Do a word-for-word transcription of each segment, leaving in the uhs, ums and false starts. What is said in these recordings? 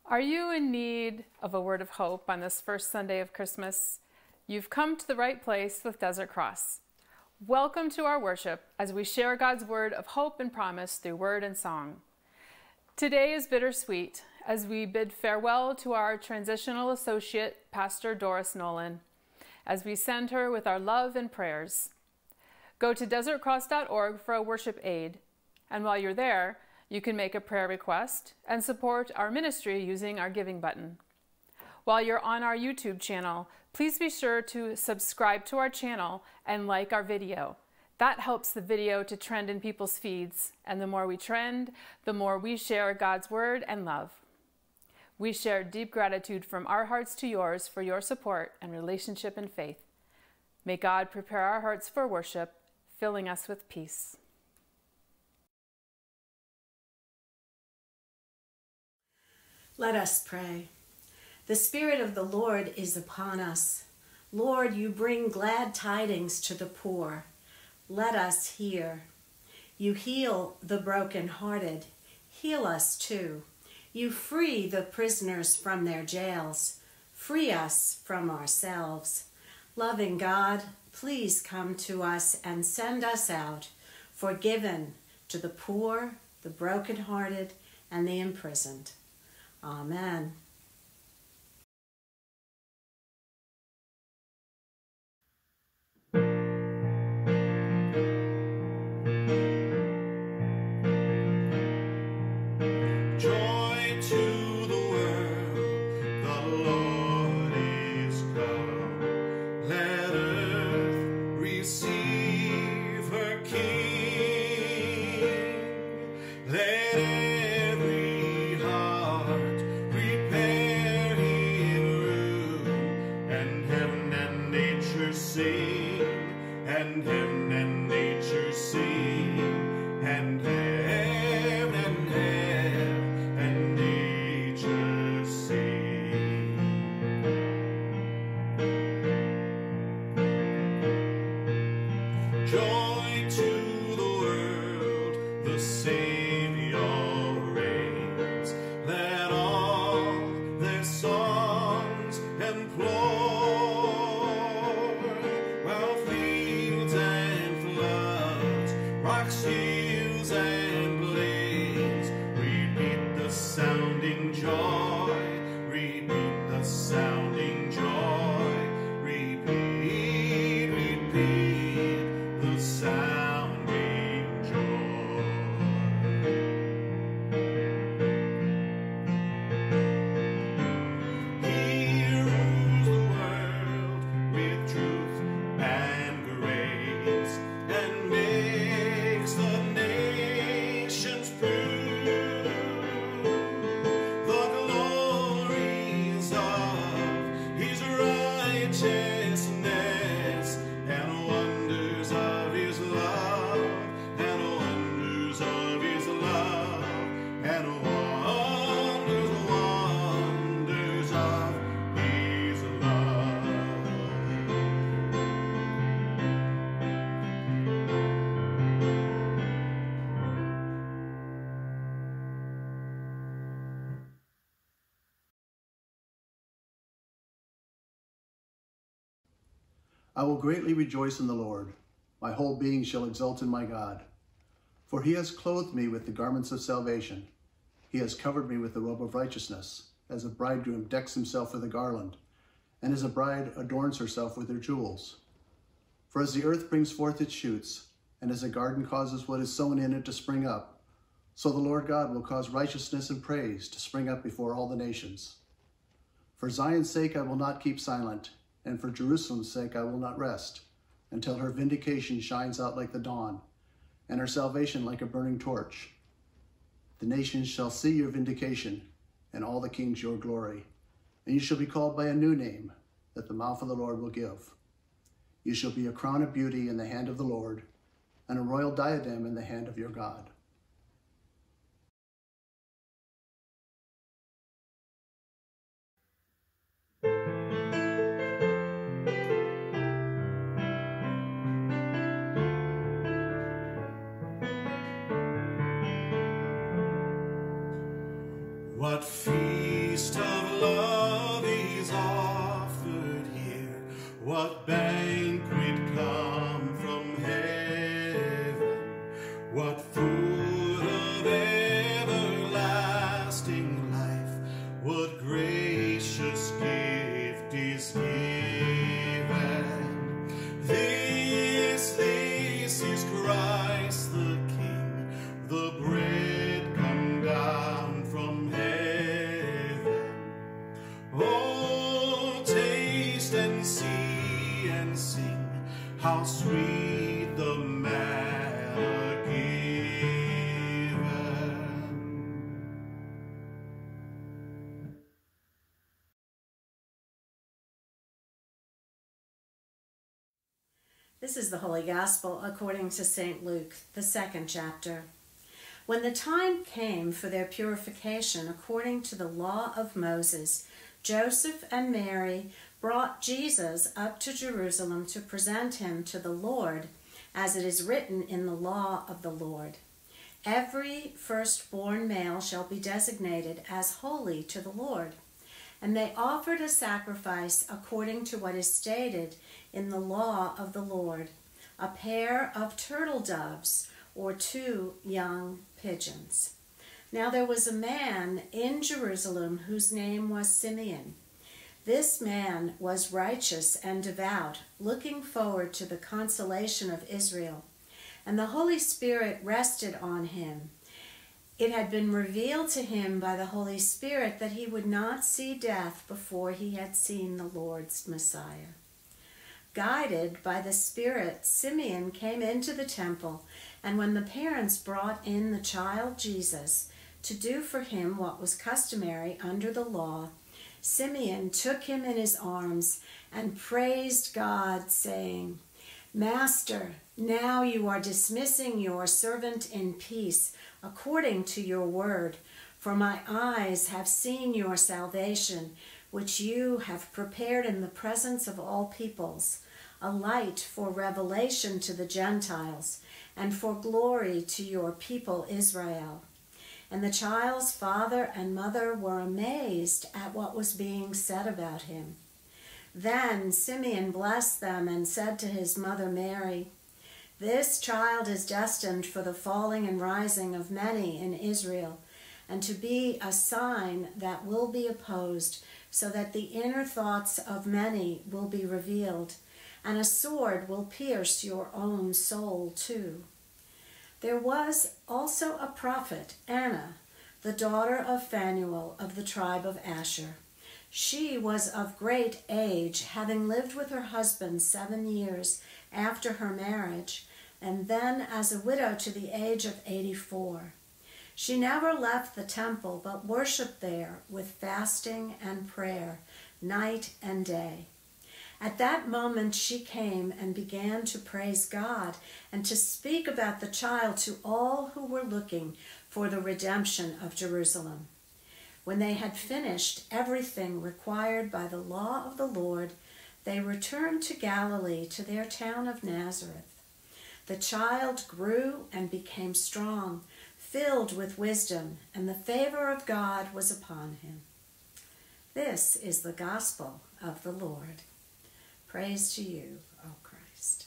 Are you in need of a word of hope on this first Sunday of Christmas? You've come to the right place with Desert Cross. Welcome to our worship as we share God's word of hope and promise through word and song. Today is bittersweet as we bid farewell to our transitional associate, Pastor Doris Nolan, as we send her with our love and prayers. Go to desert cross dot org for a worship aid, and while you're there, you can make a prayer request and support our ministry using our giving button. While you're on our YouTube channel, please be sure to subscribe to our channel and like our video. That helps the video to trend in people's feeds, and the more we trend, the more we share God's word and love. We share deep gratitude from our hearts to yours for your support and relationship and faith. May God prepare our hearts for worship, filling us with peace. Let us pray. The Spirit of the Lord is upon us. Lord, you bring glad tidings to the poor. Let us hear. You heal the brokenhearted. Heal us too. You free the prisoners from their jails. Free us from ourselves. Loving God, please come to us and send us out, forgiven to the poor, the brokenhearted, and the imprisoned. Amen. I will greatly rejoice in the Lord. My whole being shall exult in my God. For he has clothed me with the garments of salvation. He has covered me with the robe of righteousness, as a bridegroom decks himself with a garland, and as a bride adorns herself with her jewels. For as the earth brings forth its shoots, and as a garden causes what is sown in it to spring up, so the Lord God will cause righteousness and praise to spring up before all the nations. For Zion's sake I will not keep silent, and for Jerusalem's sake I will not rest, until her vindication shines out like the dawn, and her salvation like a burning torch. The nations shall see your vindication, and all the kings your glory, and you shall be called by a new name that the mouth of the Lord will give. You shall be a crown of beauty in the hand of the Lord, and a royal diadem in the hand of your God. What feast feast of love is offered here. What banquet come from heaven? What food of everlasting life? What gracious gift is given? This, this is Christ the King, the bread come down from heaven. Oh, taste and see and sing, how sweet the manna given. This is the Holy Gospel according to Saint Luke, the second chapter. When the time came for their purification according to the law of Moses, Joseph and Mary brought Jesus up to Jerusalem to present him to the Lord, as it is written in the law of the Lord. Every firstborn male shall be designated as holy to the Lord. And they offered a sacrifice according to what is stated in the law of the Lord, a pair of turtle doves or two young pigeons. Now there was a man in Jerusalem whose name was Simeon. This man was righteous and devout, looking forward to the consolation of Israel, and the Holy Spirit rested on him. It had been revealed to him by the Holy Spirit that he would not see death before he had seen the Lord's Messiah. Guided by the Spirit, Simeon came into the temple, and when the parents brought in the child Jesus to do for him what was customary under the law, Simeon took him in his arms and praised God, saying, "Master, now you are dismissing your servant in peace, according to your word, for my eyes have seen your salvation, which you have prepared in the presence of all peoples, a light for revelation to the Gentiles, and for glory to your people Israel." And the child's father and mother were amazed at what was being said about him. Then Simeon blessed them and said to his mother Mary, "This child is destined for the falling and rising of many in Israel, and to be a sign that will be opposed, so that the inner thoughts of many will be revealed, and a sword will pierce your own soul too." There was also a prophet, Anna, the daughter of Phanuel of the tribe of Asher. She was of great age, having lived with her husband seven years after her marriage, and then as a widow to the age of eighty-four. She never left the temple, but worshipped there with fasting and prayer, night and day. At that moment she came and began to praise God and to speak about the child to all who were looking for the redemption of Jerusalem. When they had finished everything required by the law of the Lord, they returned to Galilee, to their town of Nazareth. The child grew and became strong, filled with wisdom, and the favor of God was upon him. This is the gospel of the Lord. Praise to you, O Christ.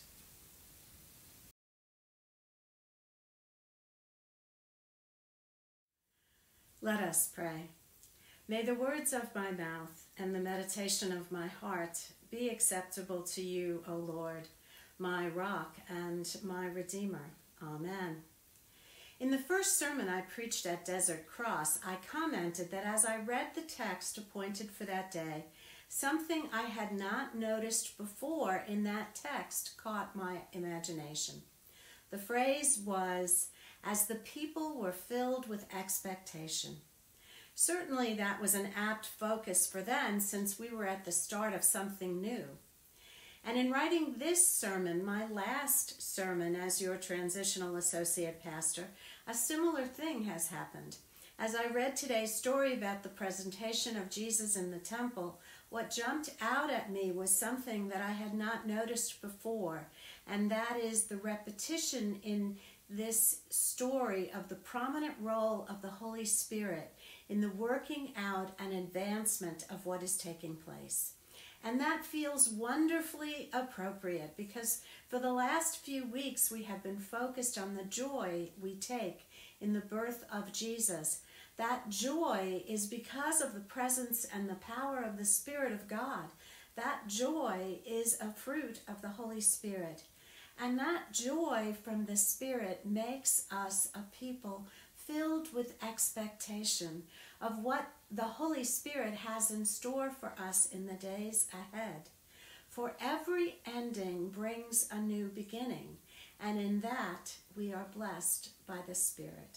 Let us pray. May the words of my mouth and the meditation of my heart be acceptable to you, O Lord, my rock and my Redeemer. Amen. In the first sermon I preached at Desert Cross, I commented that as I read the text appointed for that day, something I had not noticed before in that text caught my imagination. The phrase was, "as the people were filled with expectation." Certainly that was an apt focus for then, since we were at the start of something new. And in writing this sermon, my last sermon as your transitional associate pastor, a similar thing has happened. As I read today's story about the presentation of Jesus in the temple, what jumped out at me was something that I had not noticed before, and that is the repetition in this story of the prominent role of the Holy Spirit in the working out and advancement of what is taking place. And that feels wonderfully appropriate because for the last few weeks we have been focused on the joy we take in the birth of Jesus. That joy is because of the presence and the power of the Spirit of God. That joy is a fruit of the Holy Spirit. And that joy from the Spirit makes us a people filled with expectation of what the Holy Spirit has in store for us in the days ahead. For every ending brings a new beginning, and in that we are blessed by the Spirit.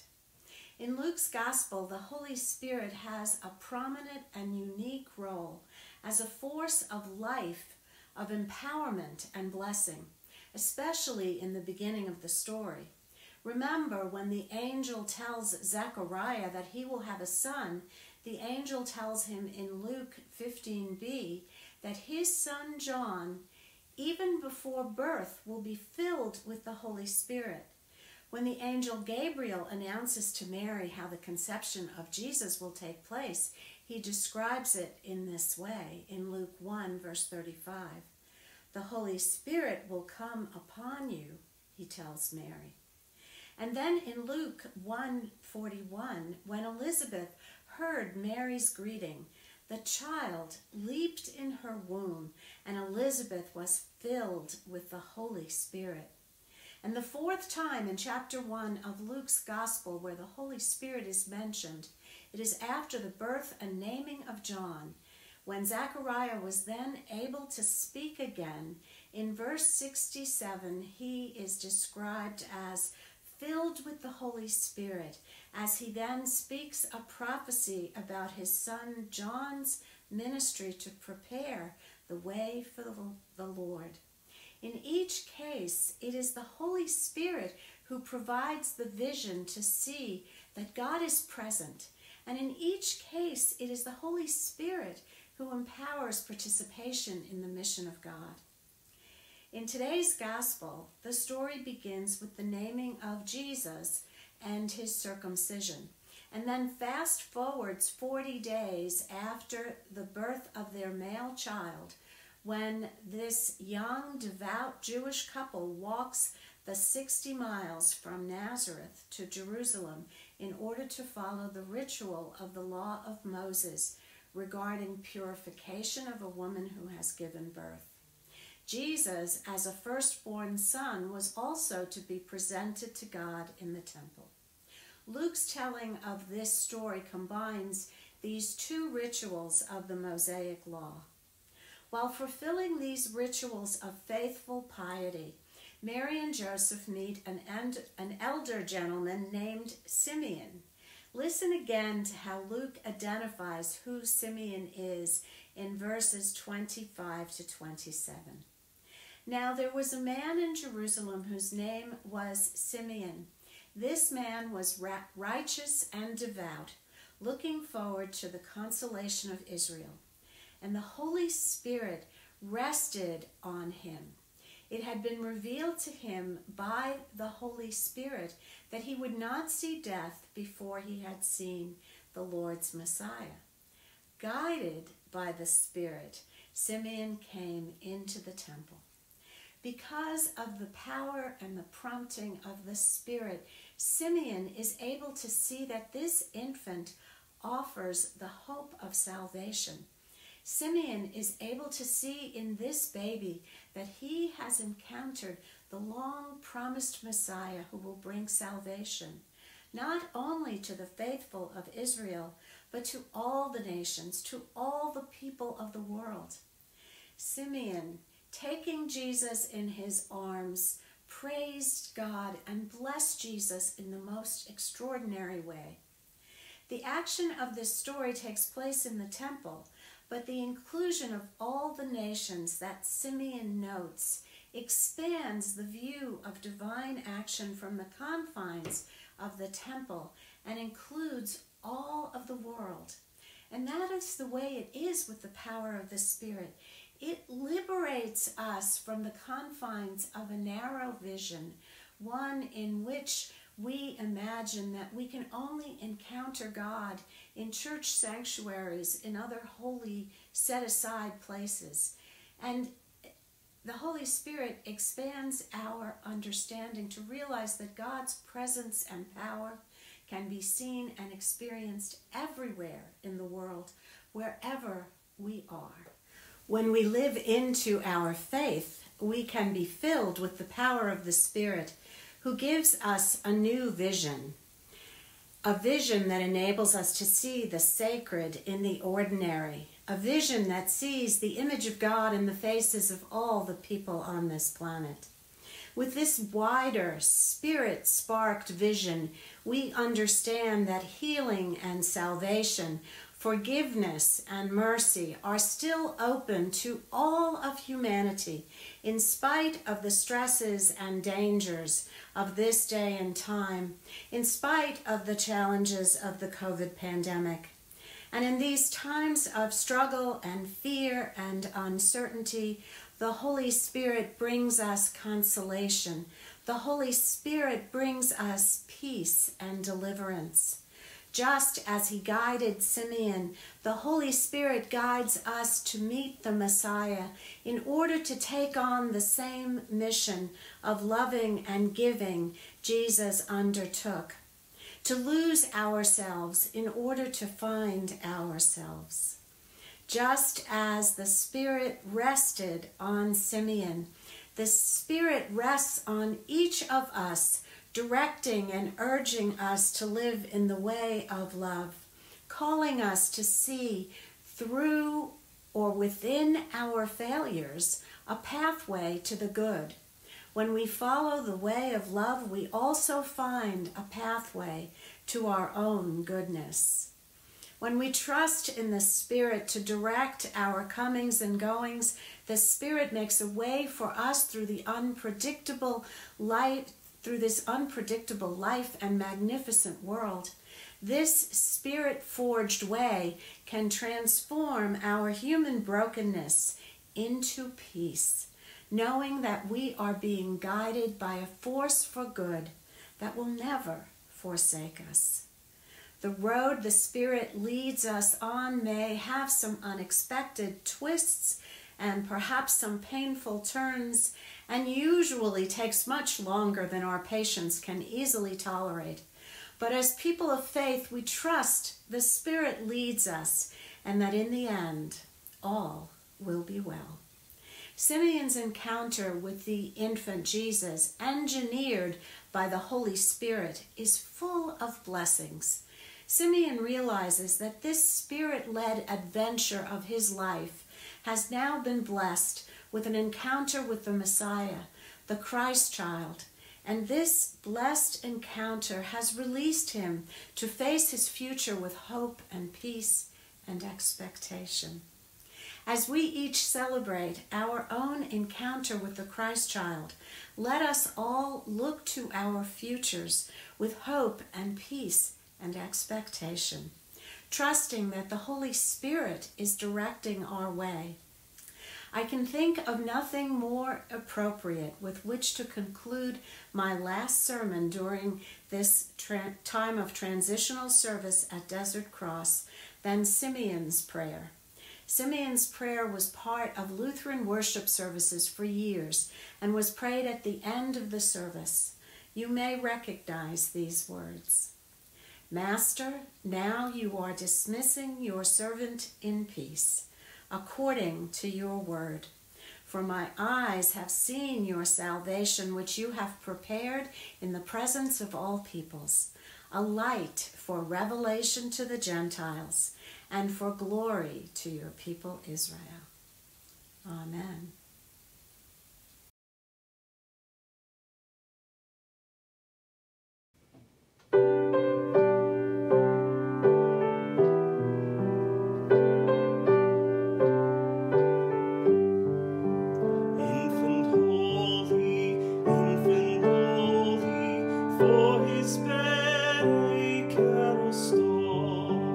In Luke's Gospel, the Holy Spirit has a prominent and unique role as a force of life, of empowerment and blessing, especially in the beginning of the story. Remember, when the angel tells Zechariah that he will have a son, the angel tells him in Luke fifteen b that his son John, even before birth, will be filled with the Holy Spirit. When the angel Gabriel announces to Mary how the conception of Jesus will take place, he describes it in this way in Luke one, verse thirty-five. The Holy Spirit will come upon you, he tells Mary. And then in Luke one forty-one, when Elizabeth heard Mary's greeting, the child leaped in her womb, and Elizabeth was filled with the Holy Spirit. And the fourth time in chapter one of Luke's Gospel where the Holy Spirit is mentioned, it is after the birth and naming of John, when Zechariah was then able to speak again. In verse sixty-seven, he is described as filled with the Holy Spirit, as he then speaks a prophecy about his son John's ministry to prepare the way for the Lord. In each case, it is the Holy Spirit who provides the vision to see that God is present. And in each case, it is the Holy Spirit who empowers participation in the mission of God. In today's Gospel, the story begins with the naming of Jesus and his circumcision, and then fast forwards forty days after the birth of their male child, when this young, devout Jewish couple walks the sixty miles from Nazareth to Jerusalem in order to follow the ritual of the law of Moses regarding purification of a woman who has given birth. Jesus, as a firstborn son, was also to be presented to God in the temple. Luke's telling of this story combines these two rituals of the Mosaic law. While fulfilling these rituals of faithful piety, Mary and Joseph meet an, an elder gentleman named Simeon. Listen again to how Luke identifies who Simeon is in verses twenty-five to twenty-seven. Now there was a man in Jerusalem whose name was Simeon. This man was righteous and devout, looking forward to the consolation of Israel. And the Holy Spirit rested on him. It had been revealed to him by the Holy Spirit that he would not see death before he had seen the Lord's Messiah. Guided by the Spirit, Simeon came into the temple. Because of the power and the prompting of the Spirit, Simeon is able to see that this infant offers the hope of salvation. Simeon is able to see in this baby that he has encountered the long-promised Messiah who will bring salvation, not only to the faithful of Israel, but to all the nations, to all the people of the world. Simeon, taking Jesus in his arms, praised God and blessed Jesus in the most extraordinary way. The action of this story takes place in the temple, but the inclusion of all the nations that Simeon notes expands the view of divine action from the confines of the temple and includes all of the world. And that is the way it is with the power of the Spirit. It liberates us from the confines of a narrow vision one in which we imagine that we can only encounter God in church sanctuaries, in other holy, set-aside places. And the Holy Spirit expands our understanding to realize that God's presence and power can be seen and experienced everywhere in the world, wherever we are. When we live into our faith, we can be filled with the power of the Spirit, who gives us a new vision, a vision that enables us to see the sacred in the ordinary, a vision that sees the image of God in the faces of all the people on this planet. With this wider, spirit-sparked vision, we understand that healing and salvation, forgiveness and mercy are still open to all of humanity, in spite of the stresses and dangers of this day and time, in spite of the challenges of the COVID pandemic. And in these times of struggle and fear and uncertainty, the Holy Spirit brings us consolation. The Holy Spirit brings us peace and deliverance. Just as he guided Simeon, the Holy Spirit guides us to meet the Messiah in order to take on the same mission of loving and giving Jesus undertook, to lose ourselves in order to find ourselves. Just as the Spirit rested on Simeon, the Spirit rests on each of us, directing and urging us to live in the way of love, calling us to see through or within our failures a pathway to the good. When we follow the way of love, we also find a pathway to our own goodness. When we trust in the Spirit to direct our comings and goings, the Spirit makes a way for us through the unpredictable light, through this unpredictable life and magnificent world. This Spirit-forged way can transform our human brokenness into peace, knowing that we are being guided by a force for good that will never forsake us. The road the Spirit leads us on may have some unexpected twists and perhaps some painful turns, and usually takes much longer than our patience can easily tolerate. But as people of faith, we trust the Spirit leads us, and that in the end, all will be well. Simeon's encounter with the infant Jesus, engineered by the Holy Spirit, is full of blessings. Simeon realizes that this Spirit-led adventure of his life has now been blessed with an encounter with the Messiah, the Christ child, and this blessed encounter has released him to face his future with hope and peace and expectation. As we each celebrate our own encounter with the Christ child, let us all look to our futures with hope and peace and expectation, trusting that the Holy Spirit is directing our way. I can think of nothing more appropriate with which to conclude my last sermon during this time of transitional service at Desert Cross than Simeon's prayer. Simeon's prayer was part of Lutheran worship services for years and was prayed at the end of the service. You may recognize these words. Master, now you are dismissing your servant in peace, according to your word. For my eyes have seen your salvation, which you have prepared in the presence of all peoples, a light for revelation to the Gentiles and for glory to your people Israel. Amen.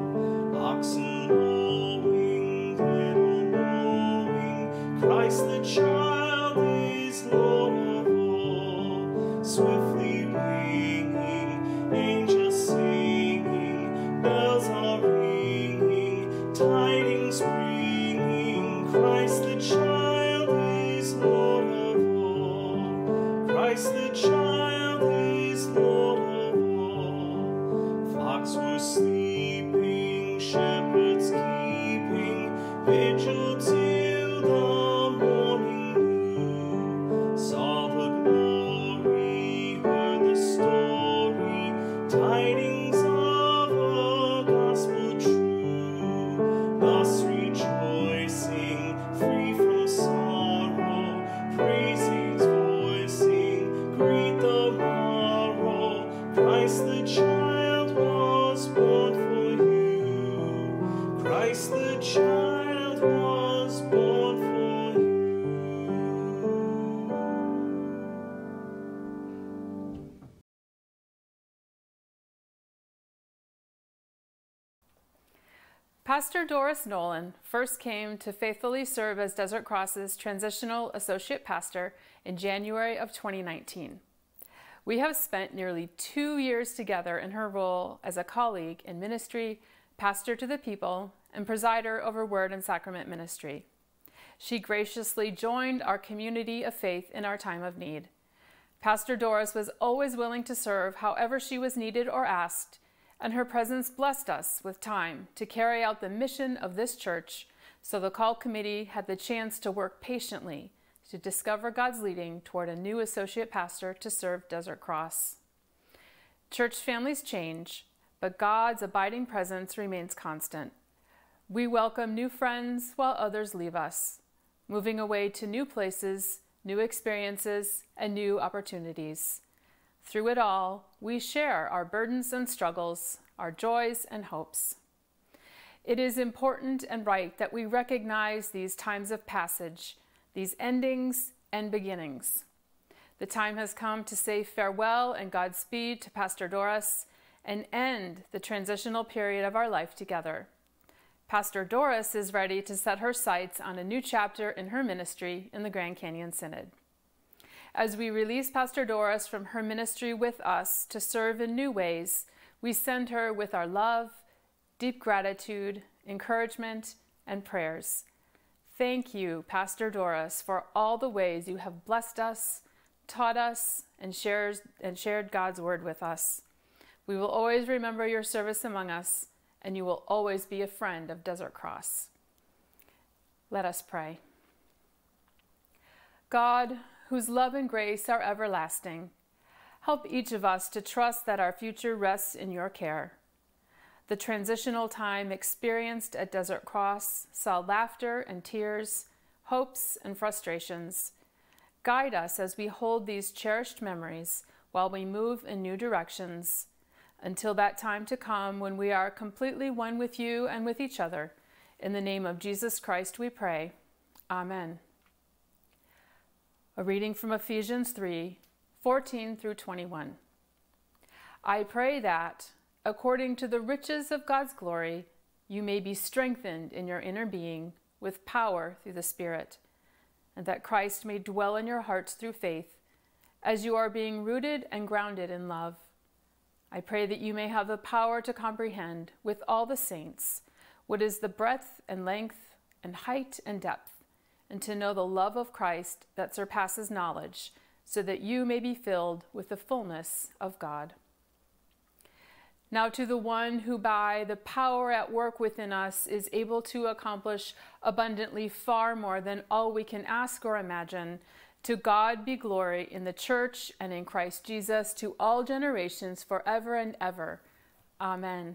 Christ the Christ the child was born for you. Pastor Doris Nolan first came to faithfully serve as Desert Cross's transitional associate pastor in January of twenty nineteen. We have spent nearly two years together in her role as a colleague in ministry, pastor to the people, and presider over word and sacrament ministry. She graciously joined our community of faith in our time of need. Pastor Doris was always willing to serve however she was needed or asked, and her presence blessed us with time to carry out the mission of this church, so the call committee had the chance to work patiently to discover God's leading toward a new associate pastor to serve Desert Cross. Church families change, but God's abiding presence remains constant. We welcome new friends while others leave us, moving away to new places, new experiences, and new opportunities. Through it all, we share our burdens and struggles, our joys and hopes. It is important and right that we recognize these times of passage, these endings and beginnings. The time has come to say farewell and Godspeed to Pastor Doris and end the transitional period of our life together. Pastor Doris is ready to set her sights on a new chapter in her ministry in the Grand Canyon Synod. As we release Pastor Doris from her ministry with us to serve in new ways, we send her with our love, deep gratitude, encouragement, and prayers. Thank you, Pastor Doris, for all the ways you have blessed us, taught us, and shared, and shared God's word with us. We will always remember your service among us, and you will always be a friend of Desert Cross. Let us pray. God, whose love and grace are everlasting, help each of us to trust that our future rests in your care. The transitional time experienced at Desert Cross saw laughter and tears, hopes and frustrations. Guide us as we hold these cherished memories while we move in new directions, until that time to come when we are completely one with you and with each other. In the name of Jesus Christ we pray. Amen. A reading from Ephesians three, fourteen through twenty-one. I pray that, according to the riches of God's glory, you may be strengthened in your inner being with power through the Spirit, and that Christ may dwell in your hearts through faith, as you are being rooted and grounded in love. I pray that you may have the power to comprehend with all the saints what is the breadth and length and height and depth, and to know the love of Christ that surpasses knowledge, so that you may be filled with the fullness of God. Now to the one who by the power at work within us is able to accomplish abundantly far more than all we can ask or imagine, to God be glory in the church and in Christ Jesus to all generations forever and ever. Amen.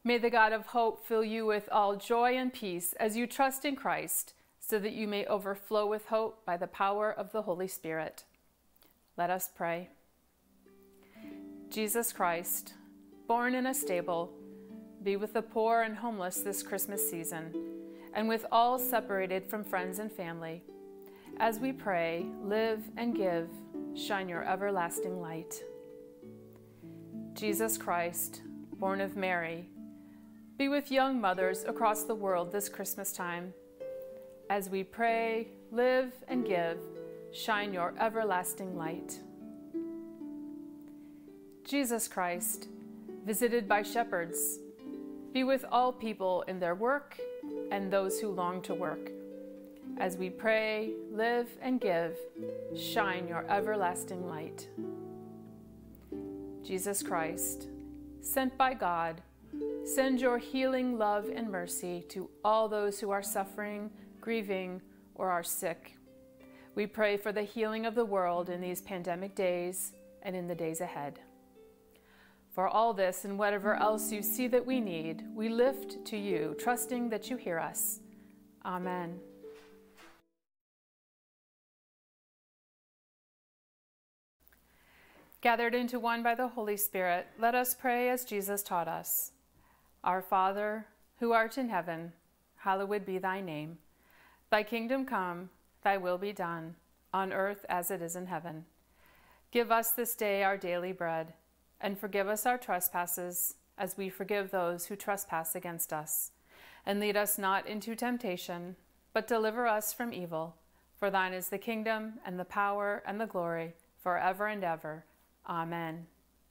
May the God of hope fill you with all joy and peace as you trust in Christ, so that you may overflow with hope by the power of the Holy Spirit. Let us pray. Jesus Christ, born in a stable, be with the poor and homeless this Christmas season, and with all separated from friends and family. As we pray, live and give, shine your everlasting light. Jesus Christ, born of Mary, be with young mothers across the world this Christmas time. As we pray, live and give, shine your everlasting light. Jesus Christ, visited by shepherds, be with all people in their work and those who long to work. As we pray, live and give, shine your everlasting light. Jesus Christ, sent by God, send your healing love and mercy to all those who are suffering, grieving, or are sick. We pray for the healing of the world in these pandemic days and in the days ahead. For all this and whatever else you see that we need, we lift to you, trusting that you hear us. Amen. Gathered into one by the Holy Spirit, let us pray as Jesus taught us. Our Father, who art in heaven, hallowed be thy name. Thy kingdom come, thy will be done, on earth as it is in heaven. Give us this day our daily bread, and forgive us our trespasses, as we forgive those who trespass against us. And lead us not into temptation, but deliver us from evil. For thine is the kingdom, and the power, and the glory, forever and ever. Amen.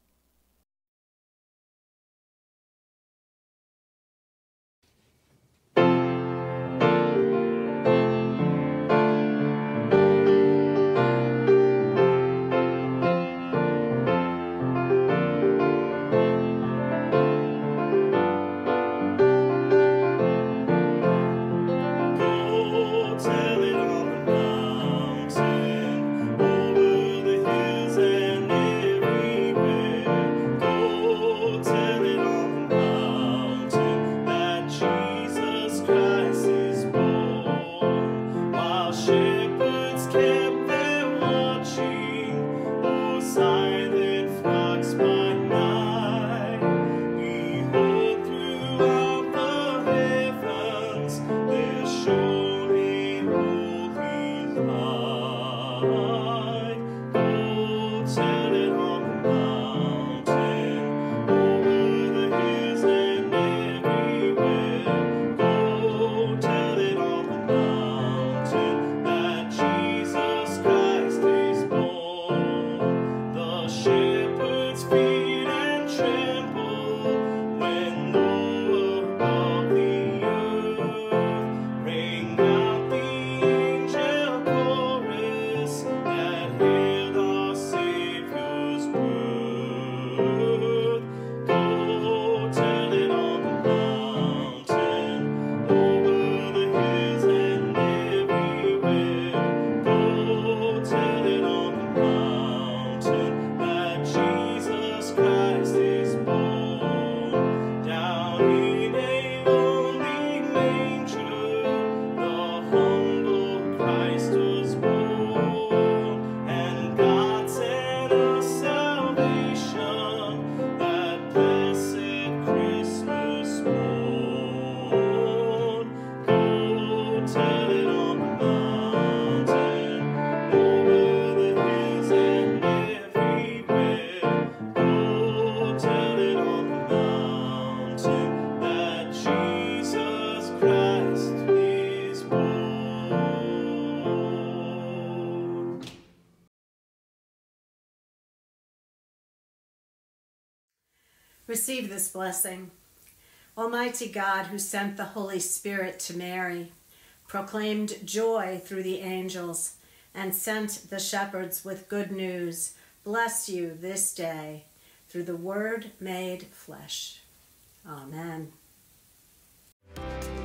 Receive this blessing. Almighty God, who sent the Holy Spirit to Mary, proclaimed joy through the angels, and sent the shepherds with good news, bless you this day through the Word made flesh. Amen.